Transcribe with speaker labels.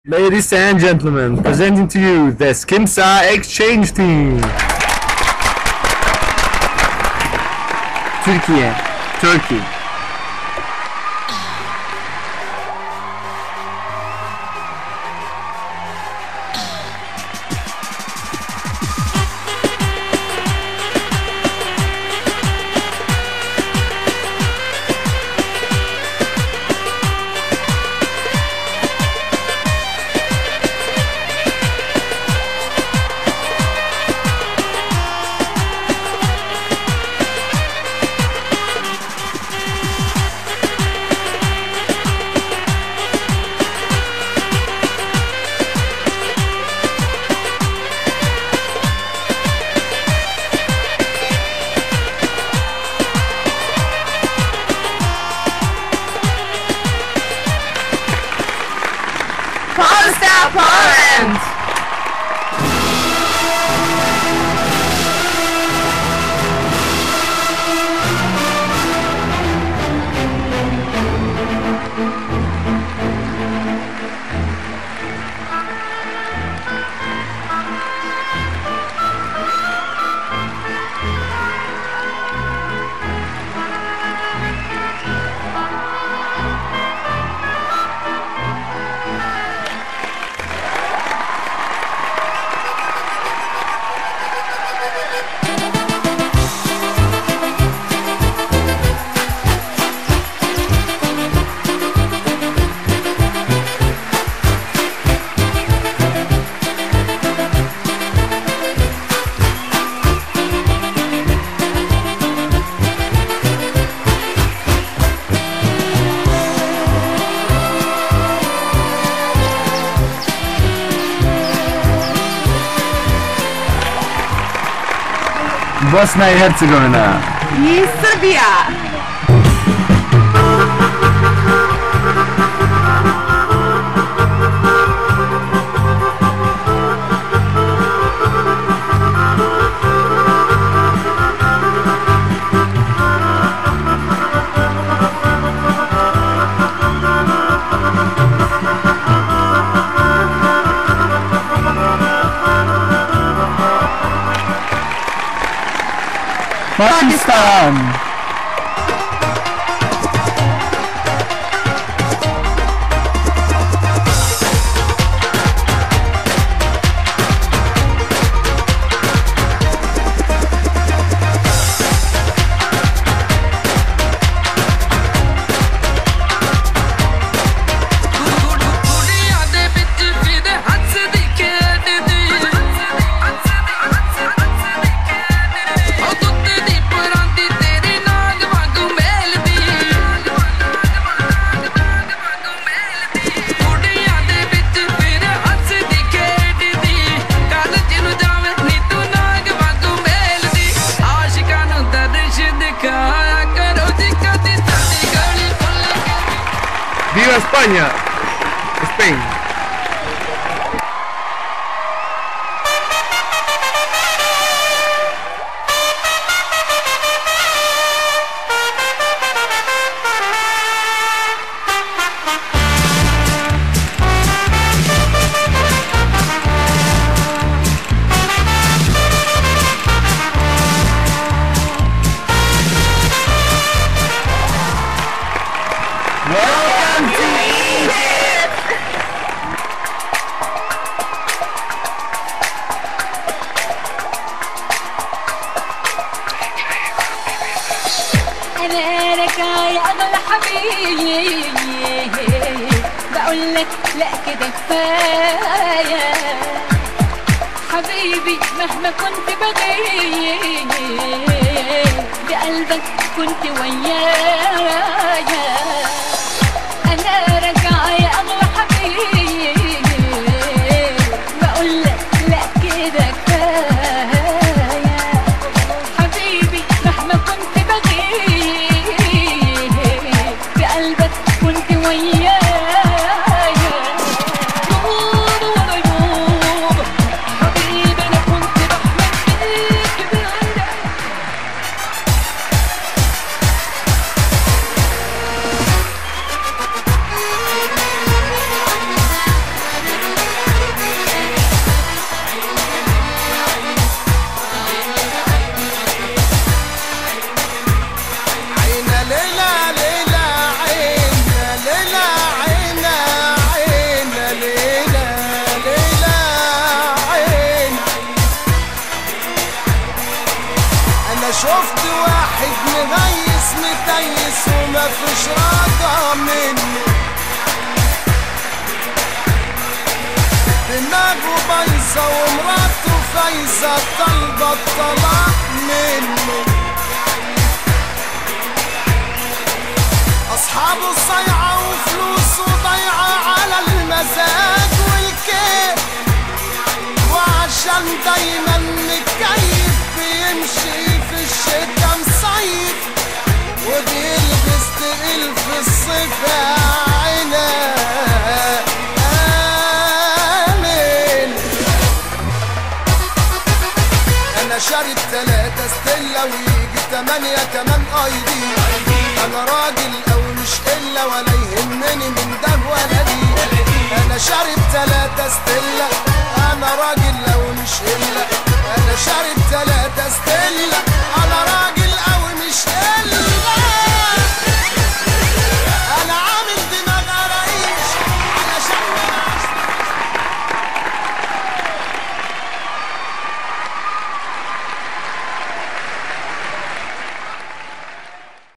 Speaker 1: Ladies and gentlemen, presenting to you the Skimsa Exchange Team. Turkey.
Speaker 2: Polska, Poland!
Speaker 1: Bosna i Hercegovina.
Speaker 2: I Srbija.
Speaker 1: Pakistan. ¡Viva España! Spain. Welcome to Egypt!
Speaker 3: أنا راجعة يا أغلى حبيبي، بقولك لأ كده كفاية حبيبي، مهما كنت بغيب بقلبك كنت ويايا. أنا راجعة يا أغلى حبيبي، بقولك لأ كده كفاية حبيبي، مهما كنت بغيب بقلبك كنت ويايا. حبيبي أنا كنت بحلم بيك بقلبك.
Speaker 4: شفت واحد مغيس متيس ومفيش راجع منه، دماغه بايظة ومراته فايزة طالبة الطلاق منه، أصحابه صايعة وفلوسه ضايعة على المزاج والكيف، وعشان دايما متكيف بيمشي في الشتا مصيف، وبيلبس تقيل في الصيف يا عيني. أنا شارب 3 ستيلا ويجي 8 كمان ايدي، أنا راجل أو مش إلا ولا يهمني من ده ولا دي، أنا شارب 3 ستيلا، أنا راجل أو مش إلا، أنا شارب 3 ستيلا.